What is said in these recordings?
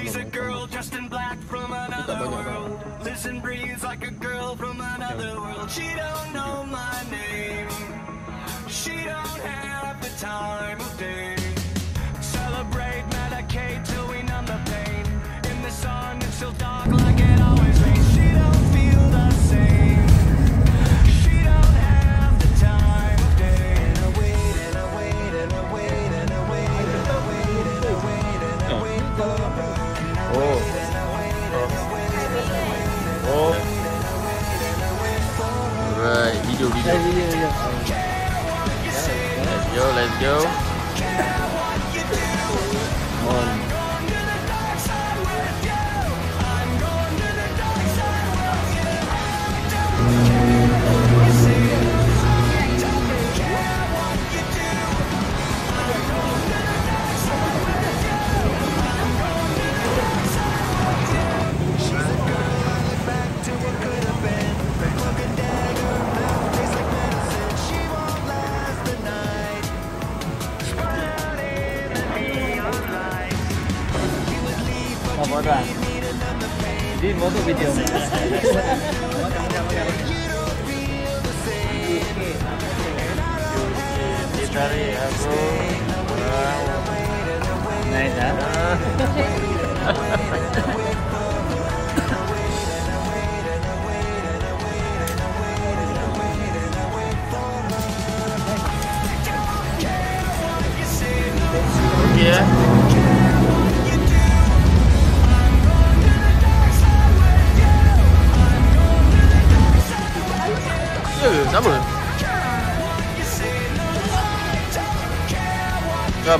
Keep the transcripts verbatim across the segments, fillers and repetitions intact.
She's a girl dressed in black from another world. Lives and breathes like a girl from another world. She don't know my name. She don't have the time of day. Celebrate, medicate till we numb the pain. In the sun it's still dark like it always rains. She don't feel the same. She don't have the time of day. And I wait and I wait and I wait and I wait and I wait and I wait and I wait for her. Oh. Oh. Right, video video. Let's go, let's go. Come on. Apa dah? Di motor video. Cari aku. Nice ah. Yeah. Sama. Gam.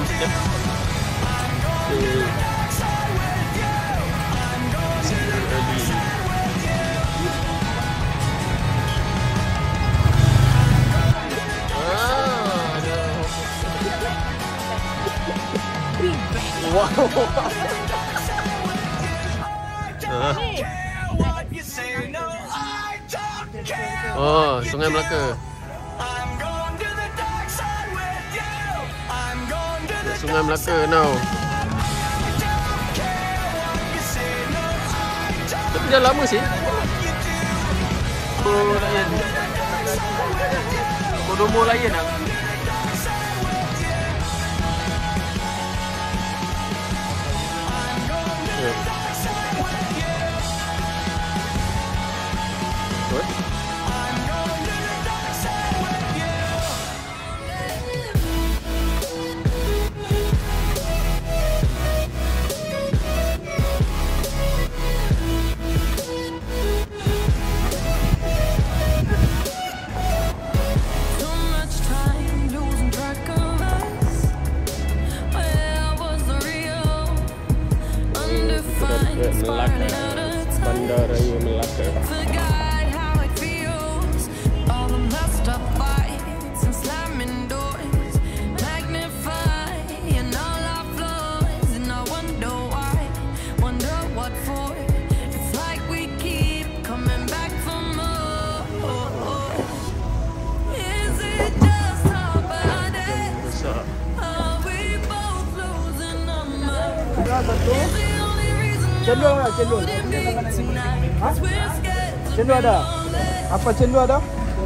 Wow. Oh, Sungai Melaka. Sungai Melaka now. Tapi dah lama sih. Oh, layan. Kodomo layan ah. Melaka, Bandaraya Melaka. Cendol ada, cendol. Ha? Cendol ada. Apa cendol ada?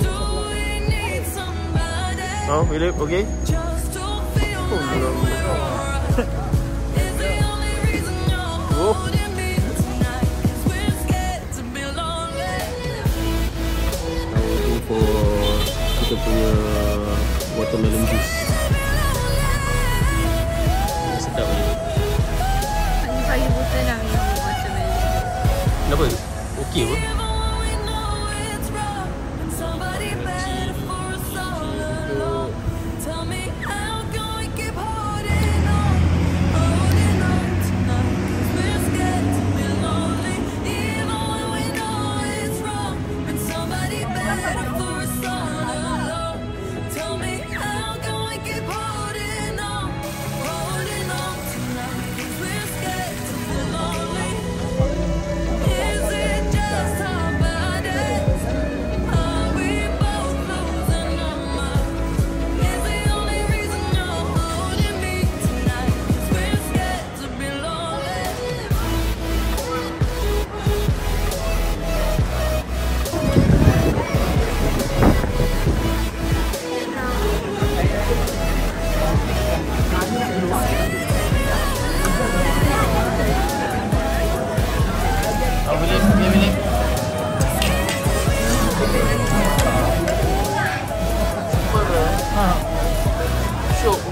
Oh, Philip, okay? Oh, belum. Oh. Waiting for kita punya watermelon juice. Sedap ni. Saya bosan nak minum watermelon. Kenapa? Okey apa? Is it just Syok.